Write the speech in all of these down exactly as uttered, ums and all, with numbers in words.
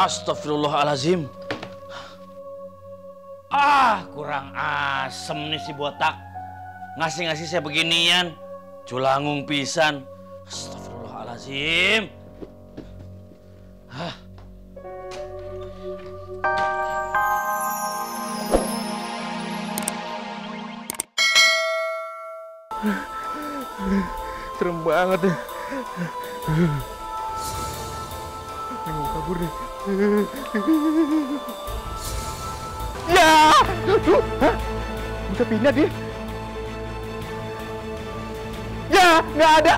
Astagfirullahaladzim. Ah, kurang asem nih si botak. Ngasih-ngasih saya beginian. Culangung pisan. Astagfirullahaladzim. Hah. Serem banget ya. Pengen mau kabur deh. Ya! Hah? Bisa pindah dia? Ya! Nggak ada!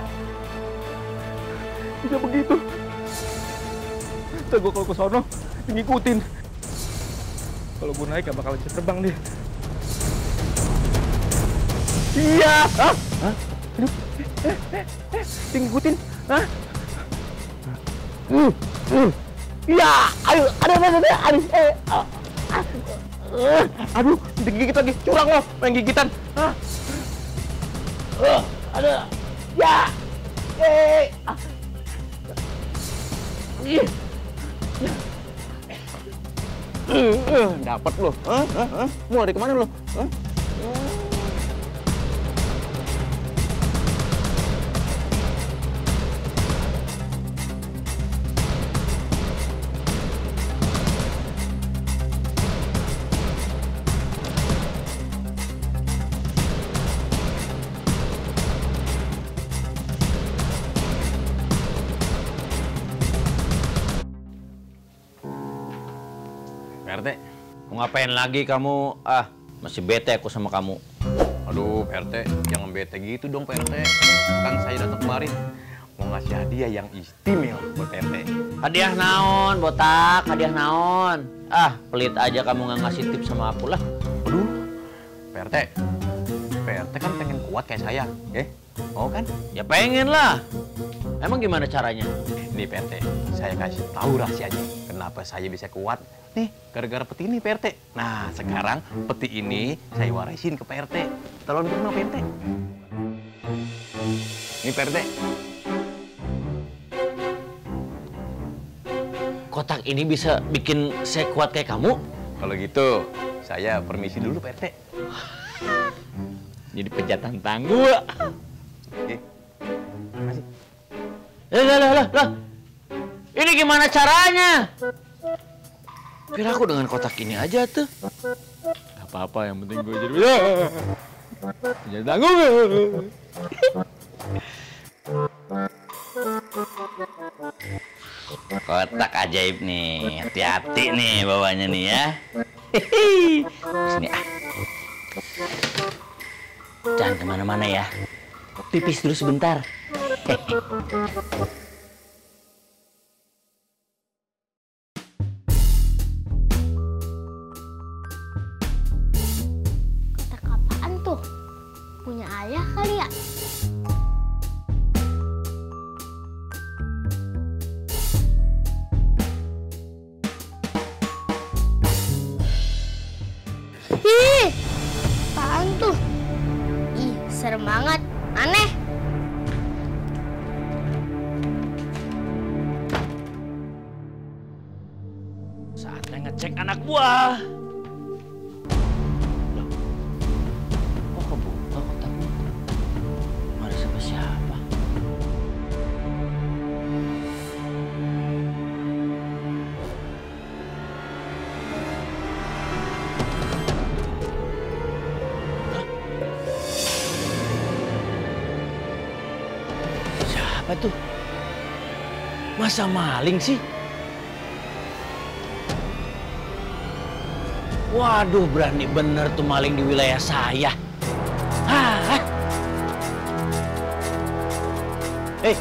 Bisa begitu. Ntar gue kalau ke sono, ngikutin. Kalau gue naik gak bakal bisa terbang dia. Iya! Hah? Hah? Aduh! Eh, eh, eh! Dia ngikutin! Hah? Uh! Uh! Iya! Ayo! Aduh! Aduh! Aduh! Aduh! Eh! Uh, uh, aduh! Digigit lagi! Curang lo! Main gigitan! Hah? Uh, aduh! Ya! Eh! Ah. Ih! Uh, uh, dapat lo! Hah? Hah? Hah? Mau lari kemana lo? Hah? P R T, mau ngapain lagi kamu? Ah, masih bete aku sama kamu. Aduh, P R T, jangan bete gitu dong, P R T. Kan saya datang kemarin mau ngasih hadiah yang istimewa buat P R T. Hadiah naon, botak? Hadiah naon? Ah, pelit aja kamu nggak ngasih tips sama aku lah. Aduh, P R T, P R T kan pengen kuat kayak saya, ya? Mau kan? Ya pengen lah. Emang gimana caranya? Nih P R T, saya kasih tahu rahasianya. Kenapa saya bisa kuat? Nih, gara-gara peti ini P R T. Nah, sekarang peti ini saya warisin ke P R T. Tolong diterima P R T. Ini P R T. Kotak ini bisa bikin saya kuat kayak kamu? Kalau gitu, saya permisi dulu P R T. Jadi pejatan tangguh. Oke. Makasih. Lah, lah, lah, lah, lah. Ini gimana caranya? Biar aku dengan kotak ini aja tuh. Gak apa-apa, yang penting gue jadi... Jadi tanggung. Kotak ajaib nih. Hati-hati nih bawanya nih ya. Sini ah. Jangan kemana-mana ya. Pipis dulu sebentar. Kotak apaan tuh? Punya ayah kali ya? Ih, apaan tuh? Ih, serem banget. Aneh. Saatnya ngecek anak buah. Loh, kok kebuka kotaknya? Ada siapa-siapa? Siapa tuh? Masa maling sih? Waduh, berani bener tuh maling di wilayah saya. Hah? Hei,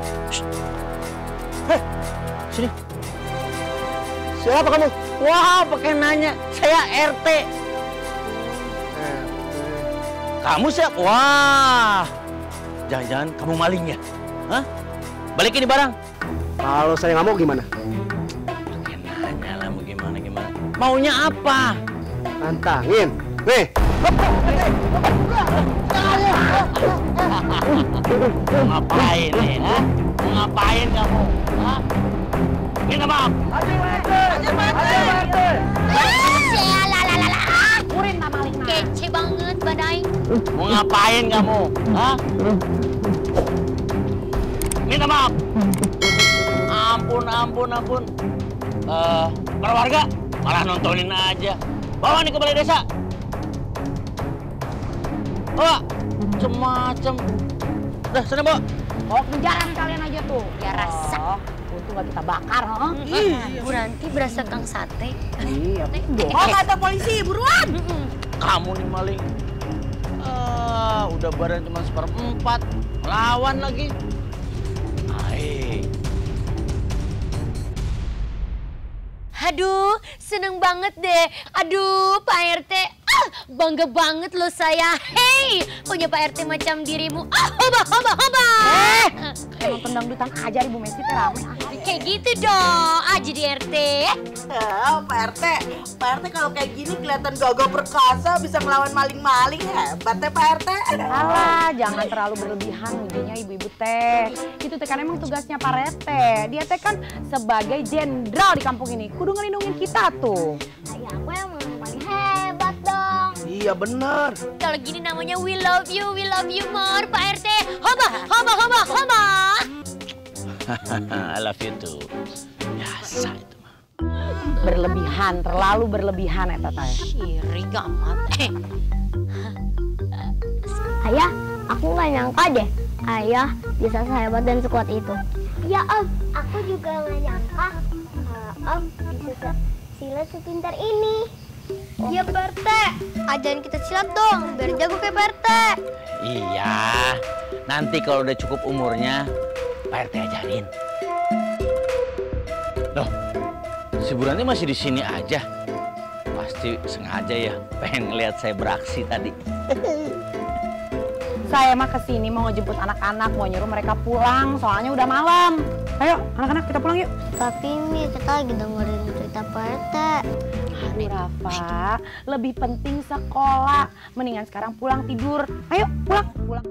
hei, sini. Siapa kamu? Wah, pakai nanya. Saya R T. Kamu siapa? Wah, jangan-jangan kamu maling ya? Hah? Balikin di barang. Kalau saya nggak mau gimana? Pakai nanya lah, mau gimana-gimana. Maunya apa? Tantangin. Nih. Mau ngapain nih, ha? Mau ngapain kamu? Ha? Minta maaf. Hajar Pak R T. Hajar Pak R T. Kurin tak maling. Kece banget badai. Mau ngapain kamu? Hah? Minta maaf. Ampun, ampun, ampun. Uh, para warga malah nontonin aja. Bawa nih ke balai desa. Bawa. Macem-macem. Udah, sana bawa. Oh, penjara kalian aja tuh. Ya rasa. Untung gak kita bakar, huh? Iya. Bu Ranti berasa kang sate. Iya. Oh, kata polisi, buruan. Kamu nih maling. Ah, udah badan cuma seperempat. Lawan lagi. Hai. Aduh, seneng banget deh. Aduh, Pak R T. Ah, bangga banget loh saya. Hei, punya Pak R T macam dirimu. Ah, hoba, hoba, hoba. Eh, emang pendangdutan aja Ibu Messi teh rame. Kayak gitu dong, aja di R T. Oh, Pak R T, Pak R T kalau kayak gini kelihatan gagah perkasa, bisa melawan maling-maling, hebat ya Pak R T. Alah, jangan terlalu berlebihan mujinya ibu-ibu teh. Itu teh kan emang tugasnya Pak R T. Dia teh kan sebagai jenderal di kampung ini, kudu ngelindungin kita tuh. Ayah aku yang paling hebat dong. Iya benar. Kalau gini namanya we love you, we love you more, Pak R T. Hoba, hoba, hoba, hoba. I love you too. Biasa itu mah. Berlebihan, terlalu berlebihan eta teh. Iri gamat. Eh. Ayah, aku nggak nyangka deh. Ayah bisa sehebat dan sekuat itu. Ya Om, aku juga nggak nyangka kalau Om bisa silat sepintar ini. Ya Pak R T, ajarin kita silat dong, biar jago kayak Pak R T. Iya, nanti kalau udah cukup umurnya, Pak R T ajarin. Loh, si Bu Ranti masih di sini aja. Pasti sengaja ya, pengen ngeliat saya beraksi tadi. Saya mah kesini mau ngejemput anak-anak, mau nyuruh mereka pulang, soalnya udah malam. Ayo, anak-anak kita pulang yuk. Tapi Mi, kita lagi dengerin cerita Pak R T. Aduh Rafa, lebih penting sekolah. Mendingan sekarang pulang tidur. Ayo, pulang, pulang.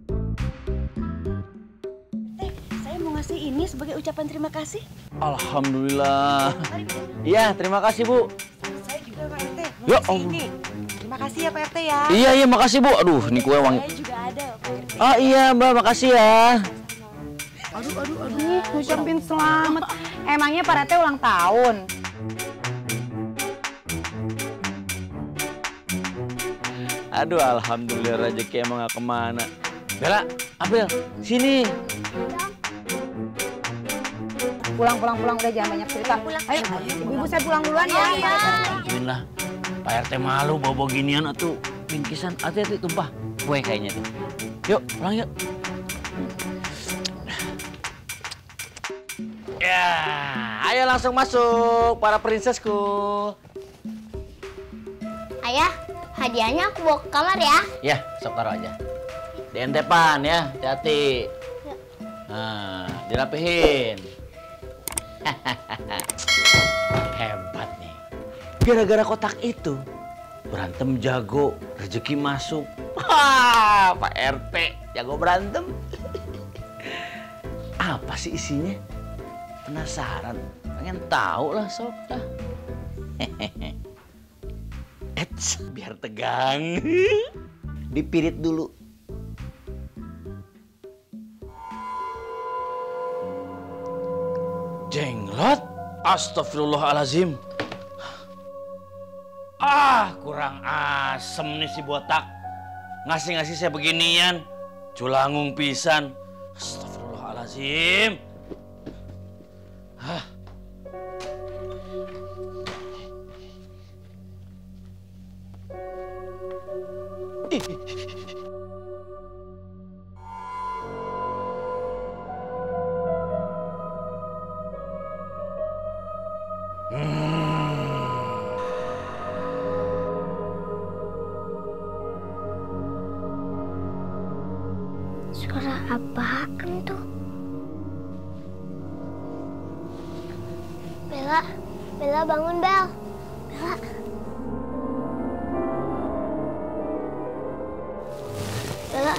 Saya mau ngasih ini sebagai ucapan terima kasih. Alhamdulillah. Iya, terima kasih Bu. Saya juga Pak R T, mau Ya ngasih Allah. ini. Terima kasih ya Pak R T ya. Iya, iya, makasih Bu. Aduh, ini kue wangi. Saya juga ada Pak R T. Oh iya Mbak, makasih ya. Aduh, aduh, aduh. Ih, ngucapin selamat. Emangnya Pak R T ulang tahun? Aduh, alhamdulillah rezeki emang gak kemana. Bella, April, sini. Pulang, pulang, pulang. Udah jangan banyak cerita. Ayo, ibu-ibu saya pulang duluan ya. Alhamdulillah, Pak R T malu bawa-bawa ginian atau bingkisan. Hati-hati tumpah. Kue kayaknya tuh. Yuk, pulang yuk. Ya, ayo langsung masuk para prinsesku. Ayah, hadiahnya aku bawa ke kamar ya. Ya, sok taruh aja. Di entepan ya, hati-hati. Nah, dirapihin. Hebat nih. Gara-gara kotak itu, berantem jago, rezeki masuk. Wah, Pak R T jago berantem. Apa sih isinya? Penasaran, pengen tahu lah sok dah. Eits, biar tegang. Dipirit dulu. Jenglot? Astagfirullahalazim. Ah, kurang asem nih si botak. Ngasih-ngasih saya beginian. Culangung pisan. Astagfirullahalazim. Hah. Suara apaan tuh? Bella, Bella bangun Bel. Bella. Bella.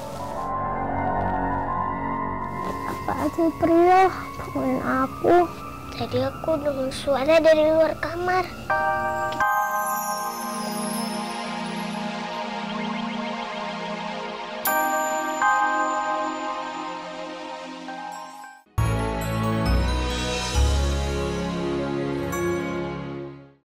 Apa aja pria? Bangunin aku. Tadi aku dengar suara dari luar kamar.